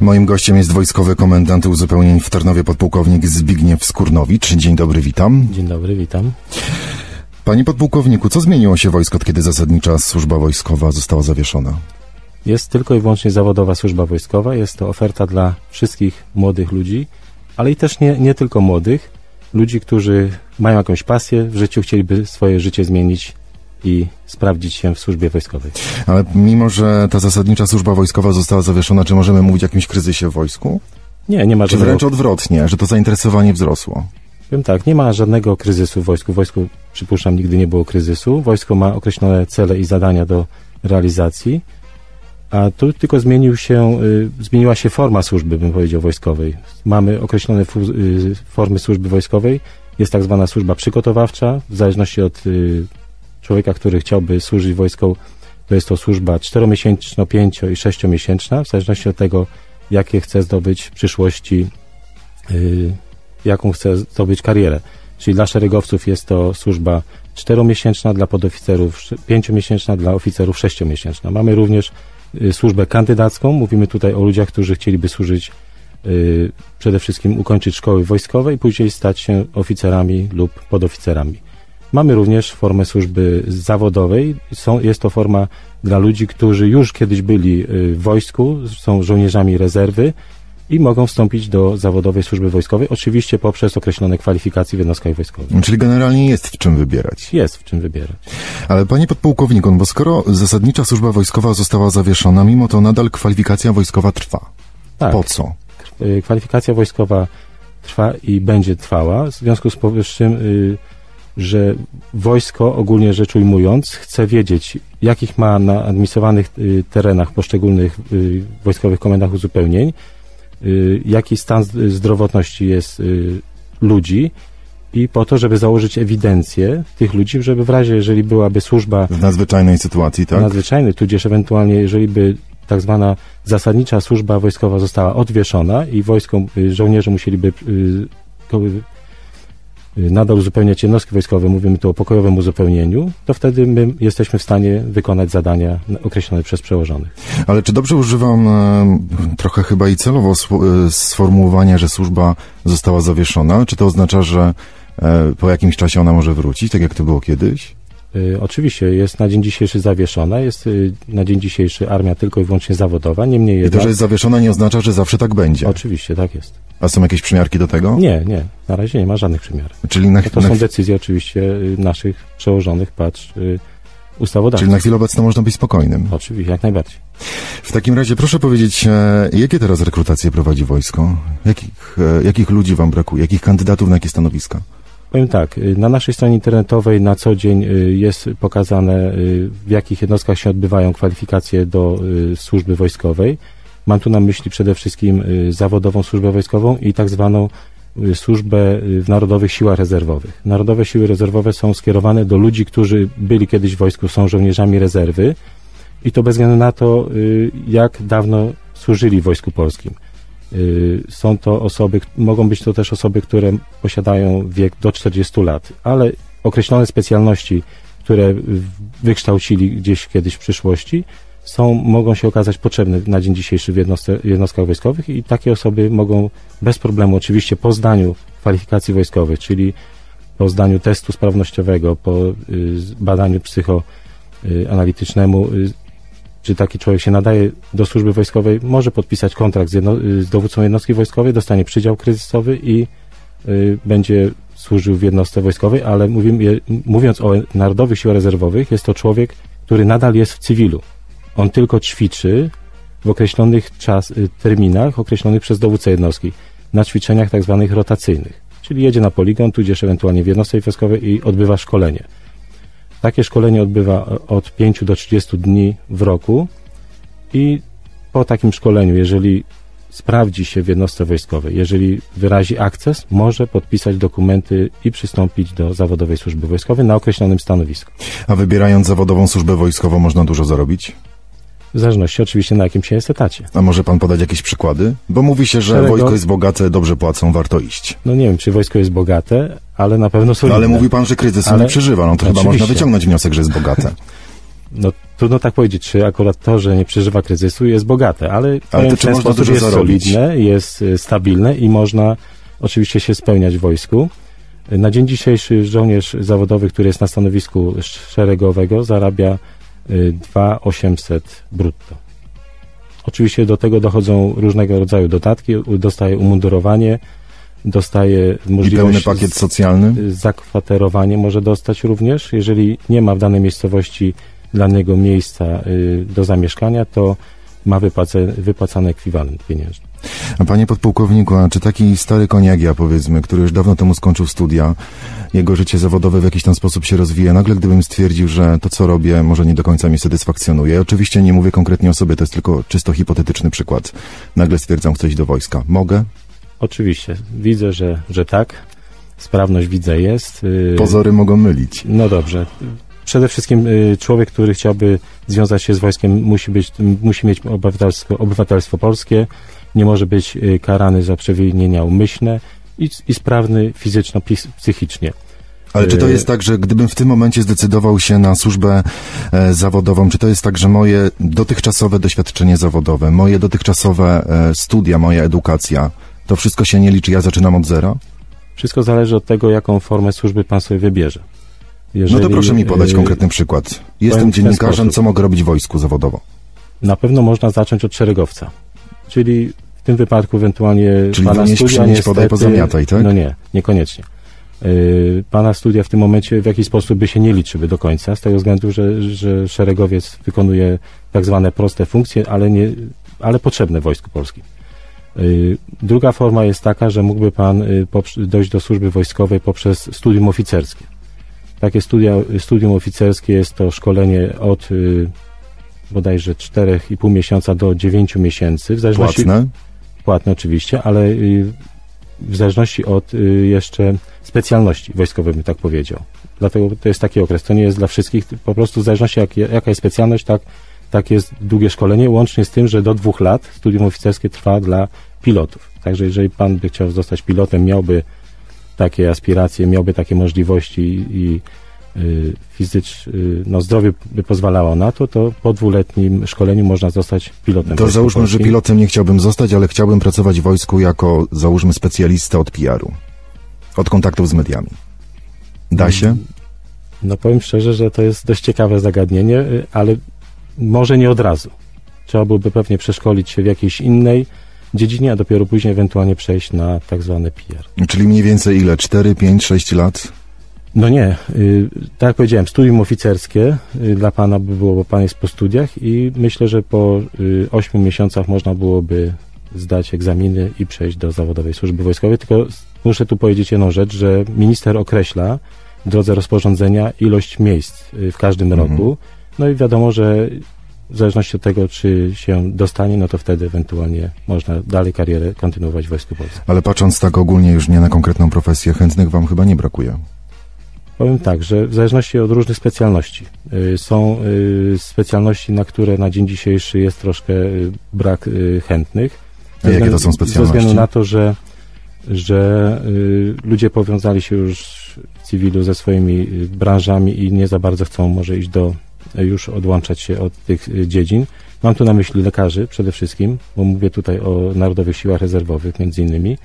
Moim gościem jest wojskowy komendant uzupełnień w Tarnowie podpułkownik Zbigniew Skórnowicz. Dzień dobry, witam. Dzień dobry, witam. Panie podpułkowniku, co zmieniło się wojsko, od kiedy zasadnicza służba wojskowa została zawieszona? Jest tylko i wyłącznie zawodowa służba wojskowa. Jest to oferta dla wszystkich młodych ludzi, ale i też nie tylko młodych. Ludzi, którzy mają jakąś pasję w życiu, chcieliby swoje życie zmienić i sprawdzić się w służbie wojskowej. Ale mimo, że ta zasadnicza służba wojskowa została zawieszona, czy możemy mówić o jakimś kryzysie w wojsku? Nie ma żadnego... Czy wręcz odwrotnie, że to zainteresowanie wzrosło? Powiem tak, nie ma żadnego kryzysu w wojsku. W wojsku, przypuszczam, nigdy nie było kryzysu. Wojsko ma określone cele i zadania do realizacji, a tu tylko zmieniła się forma służby, bym powiedział, wojskowej. Mamy określone formy służby wojskowej. Jest tak zwana służba przygotowawcza, w zależności od człowieka, który chciałby służyć wojską, to jest to służba 4-miesięczna, 5- i 6-miesięczna, w zależności od tego, jakie chce zdobyć w przyszłości, jaką chce zdobyć karierę. Czyli dla szeregowców jest to służba 4-miesięczna, dla podoficerów 5-miesięczna, dla oficerów 6-miesięczna. Mamy również służbę kandydacką. Mówimy tutaj o ludziach, którzy chcieliby służyć, przede wszystkim ukończyć szkoły wojskowe i później stać się oficerami lub podoficerami. Mamy również formę służby zawodowej. Jest to forma dla ludzi, którzy już kiedyś byli w wojsku, są żołnierzami rezerwy i mogą wstąpić do zawodowej służby wojskowej, oczywiście poprzez określone kwalifikacje w jednostkach wojskowych. Czyli generalnie jest w czym wybierać. Jest w czym wybierać. Ale panie podpułkowniku, bo skoro zasadnicza służba wojskowa została zawieszona, mimo to nadal kwalifikacja wojskowa trwa. Tak. Po co? Kwalifikacja wojskowa trwa i będzie trwała. W związku z powyższym, że wojsko, ogólnie rzecz ujmując, chce wiedzieć, jakich ma na administrowanych terenach poszczególnych wojskowych komendach uzupełnień, jaki stan zdrowotności jest ludzi i po to, żeby założyć ewidencję tych ludzi, żeby w razie, jeżeli byłaby służba... W nadzwyczajnej sytuacji, tak? Nadzwyczajnej, tudzież ewentualnie, jeżeli by tak zwana zasadnicza służba wojskowa została odwieszona i żołnierze musieliby nadal uzupełniać jednostki wojskowe, mówimy tu o pokojowym uzupełnieniu, to wtedy my jesteśmy w stanie wykonać zadania określone przez przełożonych. Ale czy dobrze używam trochę chyba i celowo sformułowania, że służba została zawieszona? Czy to oznacza, że po jakimś czasie ona może wrócić, tak jak to było kiedyś? Oczywiście jest na dzień dzisiejszy zawieszona, jest na dzień dzisiejszy armia tylko i wyłącznie zawodowa, niemniej jednak... I to, że jest zawieszona, nie oznacza, że zawsze tak będzie? Oczywiście, tak jest. A są jakieś przymiarki do tego? Nie, na razie nie ma żadnych przymiarów. Czyli to są decyzje oczywiście naszych przełożonych, ustawodawców. Czyli na chwilę obecną można być spokojnym? Oczywiście, jak najbardziej. W takim razie proszę powiedzieć, jakie teraz rekrutacje prowadzi wojsko? Jakich ludzi wam brakuje? Jakich kandydatów na jakie stanowiska? Powiem tak, na naszej stronie internetowej na co dzień jest pokazane, w jakich jednostkach się odbywają kwalifikacje do służby wojskowej. Mam tu na myśli przede wszystkim zawodową służbę wojskową i tak zwaną służbę w Narodowych Siłach Rezerwowych. Narodowe Siły Rezerwowe są skierowane do ludzi, którzy byli kiedyś w wojsku, są żołnierzami rezerwy i to bez względu na to, jak dawno służyli w Wojsku Polskim. Są to osoby, mogą być to też osoby, które posiadają wiek do 40 lat, ale określone specjalności, które wykształcili gdzieś kiedyś w przyszłości, mogą się okazać potrzebne na dzień dzisiejszy w jednostkach wojskowych i takie osoby mogą bez problemu, oczywiście po zdaniu kwalifikacji wojskowych, czyli po zdaniu testu sprawnościowego, po badaniu psychoanalitycznemu, czy taki człowiek się nadaje do służby wojskowej, może podpisać kontrakt z dowódcą jednostki wojskowej, dostanie przydział kryzysowy i będzie służył w jednostce wojskowej, ale mówiąc o Narodowych Siłach Rezerwowych, jest to człowiek, który nadal jest w cywilu. On tylko ćwiczy w określonych terminach, określonych przez dowódcę jednostki, na ćwiczeniach tak zwanych rotacyjnych. Czyli jedzie na poligon, tudzież ewentualnie w jednostce wojskowej i odbywa szkolenie. Takie szkolenie odbywa od 5 do 30 dni w roku i po takim szkoleniu, jeżeli sprawdzi się w jednostce wojskowej, jeżeli wyrazi akces, może podpisać dokumenty i przystąpić do zawodowej służby wojskowej na określonym stanowisku. A wybierając zawodową służbę wojskową można dużo zarobić? W zależności oczywiście na jakim się jest etacie. A może pan podać jakieś przykłady? Bo mówi się, że wojsko jest bogate, dobrze płacą, warto iść. No nie wiem, czy wojsko jest bogate, ale na pewno solidne. No ale mówi pan, że kryzysu nie przeżywa, no to oczywiście. Chyba można wyciągnąć wniosek, że jest bogate. No, trudno tak powiedzieć, czy akurat to, że nie przeżywa kryzysu, jest bogate, ale powiem to w ten można sposób dużo jest zarobić? solidne, jest stabilne i można oczywiście się spełniać w wojsku. Na dzień dzisiejszy żołnierz zawodowy, który jest na stanowisku szeregowego, zarabia 2800 brutto. Oczywiście do tego dochodzą różnego rodzaju dodatki, dostaje umundurowanie, dostaje I możliwość... pełny pakiet socjalny? Zakwaterowanie może dostać również. Jeżeli nie ma w danej miejscowości dla niego miejsca do zamieszkania, to ma wypłacany ekwiwalent pieniężny. A panie podpułkowniku, a czy taki stary koń jak ja, powiedzmy, który już dawno temu skończył studia, jego życie zawodowe w jakiś tam sposób się rozwija, nagle gdybym stwierdził, że to, co robię, może nie do końca mnie satysfakcjonuje. Oczywiście nie mówię konkretnie o sobie, to jest tylko czysto hipotetyczny przykład. Nagle stwierdzam, chcę iść do wojska. Mogę? Oczywiście. Widzę, że tak. Sprawność widzę jest. Pozory mogą mylić. No dobrze. Przede wszystkim człowiek, który chciałby związać się z wojskiem, musi mieć obywatelstwo polskie, nie może być karany za przewinienia umyślne i sprawny fizyczno-psychicznie. Ale czy to jest tak, że gdybym w tym momencie zdecydował się na służbę zawodową, czy to jest tak, że moje dotychczasowe doświadczenie zawodowe, moje dotychczasowe studia, moja edukacja, to wszystko się nie liczy, ja zaczynam od zera? Wszystko zależy od tego, jaką formę służby pan sobie wybierze. Jeżeli, no to proszę mi podać konkretny przykład. Jestem dziennikarzem, co mogę robić w wojsku zawodowo? Na pewno można zacząć od szeregowca. Czyli w tym wypadku ewentualnie czyli pana wynieść, studia przynieść, niestety, podaj, pozamiataj, tak? No nie, niekoniecznie. Pana studia w tym momencie w jakiś sposób by się nie liczyły do końca, z tego względu, że szeregowiec wykonuje tak zwane proste funkcje, ale potrzebne w Wojsku Polskim. Druga forma jest taka, że mógłby pan dojść do służby wojskowej poprzez studium oficerskie. Takie studium oficerskie jest to szkolenie od bodajże 4,5 miesiąca do 9 miesięcy. W zależności, Płatne? Płatne oczywiście, ale w zależności od jeszcze specjalności wojskowej, bym tak powiedział. Dlatego to jest taki okres. To nie jest dla wszystkich. Po prostu w zależności jaka jest specjalność, tak jest długie szkolenie, łącznie z tym, że do 2 lat studium oficerskie trwa dla pilotów. Także jeżeli pan by chciał zostać pilotem, takie aspiracje, miałby takie możliwości i zdrowie by pozwalało na to po 2-letnim szkoleniu można zostać pilotem. To załóżmy, że pilotem nie chciałbym zostać, ale chciałbym pracować w wojsku jako, załóżmy, specjalista od PR-u, od kontaktów z mediami. Da się? No powiem szczerze, że to jest dość ciekawe zagadnienie, ale może nie od razu. Trzeba byłoby pewnie przeszkolić się w jakiejś innej dziedzinie, a dopiero później ewentualnie przejść na tak zwany PR. Czyli mniej więcej ile? 4, 5, 6 lat? No nie. Tak jak powiedziałem, studium oficerskie dla pana by było, bo pan jest po studiach i myślę, że po 8 miesiącach można byłoby zdać egzaminy i przejść do zawodowej służby wojskowej. Tylko muszę tu powiedzieć jedną rzecz, że minister określa w drodze rozporządzenia ilość miejsc w każdym roku. No i wiadomo, że w zależności od tego, czy się dostanie, no to wtedy ewentualnie można dalej karierę kontynuować w Wojsku Polskim. Ale patrząc tak ogólnie już nie na konkretną profesję, chętnych wam chyba nie brakuje. Powiem tak, że w zależności od różnych specjalności. Są specjalności, na które na dzień dzisiejszy jest troszkę brak chętnych. A jakie to są specjalności? Ze względu na to, że ludzie powiązali się już w cywilu ze swoimi branżami i nie za bardzo chcą może iść już odłączać się od tych dziedzin. Mam tu na myśli lekarzy przede wszystkim, bo mówię tutaj o Narodowych Siłach Rezerwowych między innymi,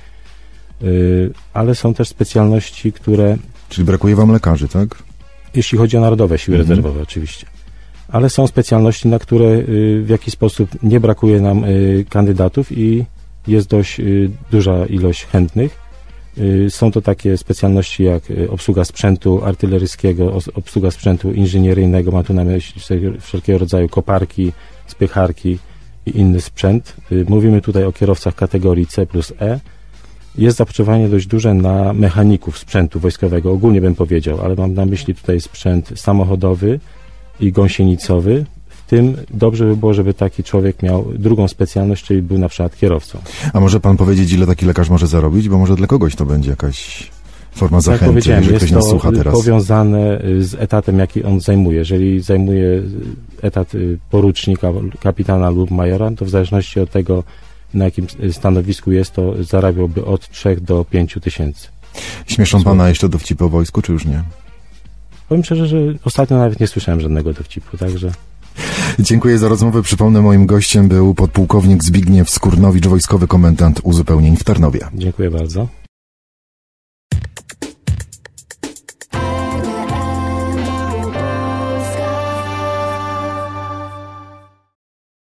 ale są też specjalności, które... Czyli brakuje wam lekarzy, tak? Jeśli chodzi o Narodowe Siły Rezerwowe oczywiście. Ale są specjalności, na które w jakiś sposób nie brakuje nam kandydatów i jest dość duża ilość chętnych. Są to takie specjalności jak obsługa sprzętu artyleryjskiego, obsługa sprzętu inżynieryjnego, mam tu na myśli wszelkiego rodzaju koparki, spycharki i inny sprzęt. Mówimy tutaj o kierowcach kategorii C+E. Jest zapotrzebowanie dość duże na mechaników sprzętu wojskowego, ogólnie bym powiedział, ale mam na myśli tutaj sprzęt samochodowy i gąsienicowy. W tym dobrze by było, żeby taki człowiek miał drugą specjalność, czyli był na przykład kierowcą. A może pan powiedzieć, ile taki lekarz może zarobić? Bo może dla kogoś to będzie jakaś forma zachęty, jak powiedziałem, jeżeli ktoś nas słucha teraz. Jest to powiązane z etatem, jaki on zajmuje. Jeżeli zajmuje etat porucznika, kapitana lub majora, to w zależności od tego, na jakim stanowisku jest, to zarabiałby od 3 do 5 tysięcy. Śmieszą pana jeszcze dowcipy o wojsku, czy już nie? Powiem szczerze, że ostatnio nawet nie słyszałem żadnego dowcipu, także... Dziękuję za rozmowę. Przypomnę, moim gościem był podpułkownik Zbigniew Skórnowicz, wojskowy komendant uzupełnień w Tarnowie. Dziękuję bardzo.